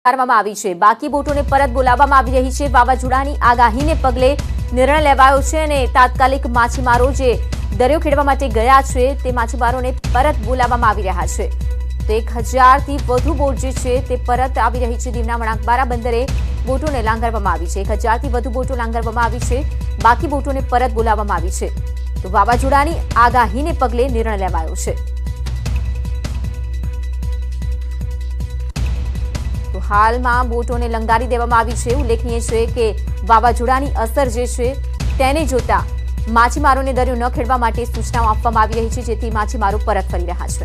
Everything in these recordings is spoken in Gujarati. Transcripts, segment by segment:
કરવામાં આવી છે। બાકી બોટોને પરત બોલાવવામાં આવી રહી છે। વાવાઝોડાની આગાહીને પગલે નિર્ણય લેવાયો છે અને તાત્કાલિક માછીમારો જે દરિયો ખેડવા માટે ગયા છે તે માછીમારોને પરત બોલાવવામાં આવી રહ્યા છે। તો 1000 થી વધુ બોટ જે છે તે પરત આવી રહી છે। દીવના વણાકબારા બંદરે બોટોને લાંગરવામાં આવી છે। 1000 થી વધુ બોટો લાંગરવામાં આવી છે। બાકી બોટોને પરત બોલાવવામાં આવી છે। તો વાવાઝોડાની આગાહીને પગલે નિર્ણય લેવાયો છે। તો હાલમાં બોટોને લંગારી દેવામાં આવી છે। ઉલ્લેખનીય છે કે વાવાઝોડાની અસર જે છે તેને જોતા માછીમારોને દરિયો ન ખેડવા માટે સૂચનાઓ આપવામાં આવી રહી છે, જેથી માછીમારો પરત ફરી રહ્યા છે।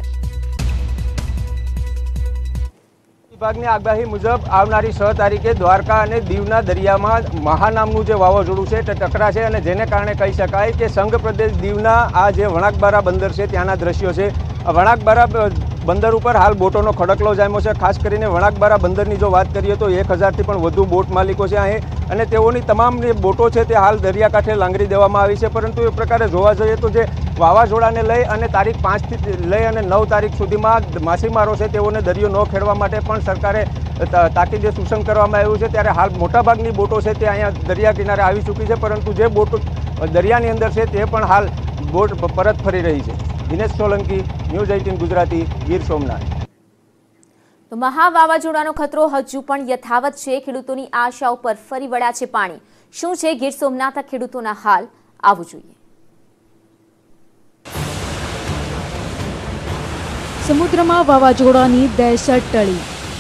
વિભાગની આગાહી મુજબ આવનારી 6 તારીખે દ્વારકા અને દીવના દરિયામાં મહા નામનું જે વાવાઝોડું છે તે ટકરાશે અને જેને કારણે કહી શકાય કે સંઘ પ્રદેશ દીવના આ જે વણાકબારા બંદર છે ત્યાંના દ્રશ્યો છે। વણાકબારા બંદર ઉપર હાલ બોટોનો ખડકલો જામ્યો છે। ખાસ કરીને વણાકબારા બંદરની જો વાત કરીએ તો 1000 થી પણ વધુ બોટ માલિકો છે અહીં અને તેઓની તમામ જે બોટો છે તે હાલ દરિયાકાંઠે લાંગરી દેવામાં આવી છે। પરંતુ એ પ્રકારે જોવા જઈએ તો જે વાવાઝોડાને લઈ અને તારીખ 5 થી લઈ અને 9 તારીખ સુધીમાં માછીમારો છે તેઓને દરિયો ન ખેડવા માટે પણ સરકારે તાકીદે સૂચન કરવામાં આવ્યું છે। ત્યારે હાલ મોટાભાગની બોટો છે તે અહીંયા દરિયા કિનારે આવી ચૂકી છે, પરંતુ જે બોટો દરિયાની અંદર છે તે પણ હાલ બોટ પરત ફરી રહી છે। દિનેશ સોલંકી, ન્યૂઝ 18 ગુજરાતી, ગીર સોમનાથ। તો મહા વાવાઝોડાનો ખતરો હજુ પણ યથાવત છે। ખેડૂતોની આશા ઉપર ફરી વળ્યા છે પાણી। શું છે ગીર સોમનાથના ખેડૂતોના હાલ, આવવું જોઈએ। સમુદ્રમાં વાવાઝોડાની દહેશત ટળી,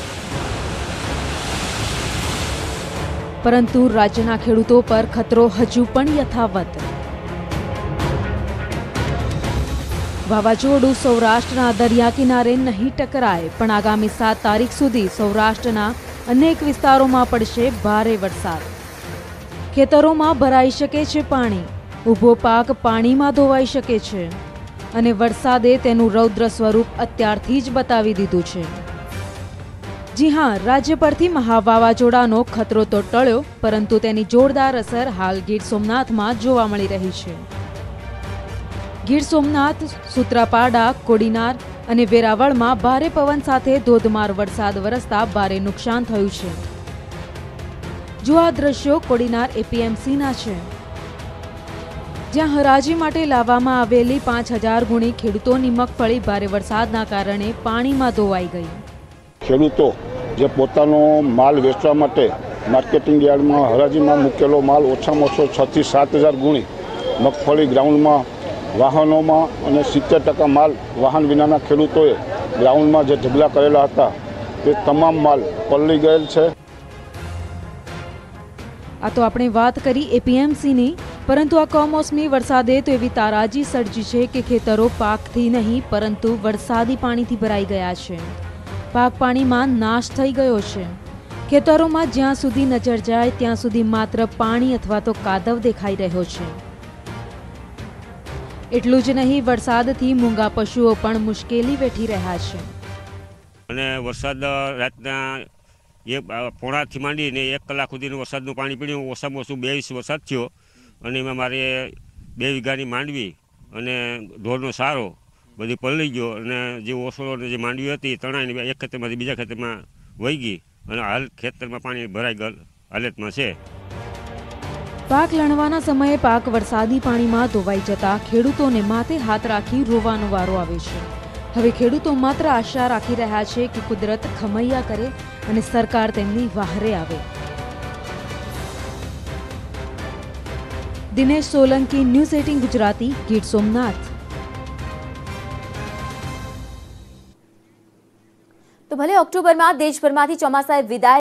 પરંતુ રાજ્યના ખેડૂતો પર ખતરો હજુ પણ યથાવત। વાવાઝોડું સૌરાષ્ટ્રના દરિયા કિનારે નહીં ટકરાય, પણ આગામી 7 તારીખ સુધી સૌરાષ્ટ્રના અનેક વિસ્તારોમાં પડશે ભારે વરસાદ। ખેતરોમાં ભરાઈ શકે છે પાણી, ઊભો પાક પાણીમાં ધોવાઈ શકે છે અને વરસાદે તેનું રૌદ્ર સ્વરૂપ અત્યારથી જ બતાવી દીધું છે। જી હા, રાજ્ય પરથી મહા વાવાઝોડાનો ખતરો તો ટળ્યો, પરંતુ તેની જોરદાર અસર હાલ ગીર સોમનાથમાં જોવા મળી રહી છે। ગીર સોમનાથ, સૂત્રાપાડા, કોડીનાર અને વેરાવળમાં ભારે પવન સાથે ધોધમાર વરસાદ વરસતા ભારે નુકસાન થયું છે। જો આ દ્રશ્યો કોડીનાર એપીએમસીના છે, જ્યાં હરાજી માટે લાવવામાં આવેલી 5000 ગુણી ખેડૂતોની મગફળી ભારે વરસાદના કારણે પાણીમાં ધોવાઈ ગઈ। ખેડૂતો જે પોતાનો માલ વેચવા માટે માર્કેટિંગ યાર્ડમાં હરાજીમાં મૂકેલો માલ ઓછામાં ઓછો 6 થી 7000 ગુણી મગફળી ગ્રાઉન્ડમાં, વાહનોમાં અને 70% માલ વાહન વિનાના ખેડૂતોએ ગ્રાઉન્ડમાં જે ઢગલા કરેલા હતા તે તમામ માલ પલળી ગયેલ છે। આ તો આપણે વાત કરી એપીએમસીની, પરંતુ આ કમોસમી વરસાદે તો એવી તારાજી સર્જી છે કે ખેતરો પાકથી નહીં પરંતુ વરસાદી પાણીથી ભરાઈ ગયા છે। પાક પાણીમાં નાશ થઈ ગયો છે। ખેતરોમાં જ્યાં સુધી નજર જાય ત્યાં સુધી માત્ર પાણી અથવા તો કાદવ દેખાઈ રહ્યો છે। એટલું જ નહીં, વરસાદથી મૂંગા પશુઓ પણ મુશ્કેલી વેઠી રહ્યા છે। અને વરસાદ રાતના 1:30 માંડીને 1 કલાક સુધીનું વરસાદનું પાણી પીડ્યું। ઓછામાં ઓછું 2 ઇંચ વરસાદ થયો અને એમાં મારે 2 વીઘાની માંડવી અને ઢોરનો સારો બધી પલળી ગયો અને જે ઓસળો જે માંડવી હતી તણાઈને એક ખેતરમાંથી બીજા ખેતરમાં વહી ગઈ અને હાલ ખેતરમાં પાણી ભરાઈ ગયેલ હાલતમાં છે। પાક લણવાના સમયે પાક વરસાદી પાણીમાં ધોવાઈ જતા ખેડૂતોને માથે હાથ રાખી રોવાનો વારો આવે છે। હવે ખેડૂતો માત્ર આશા રાખી રહ્યા છે કે કુદરત ખમૈયા કરે અને સરકાર તેમની વહારે આવે। દિનેશ સોલંકી, ન્યૂઝ 18 ગુજરાતી, ગીર સોમનાથ। તો ભલે ઓક્ટોબરમાં દેશભરમાંથી ચોમાસાએ વિદાય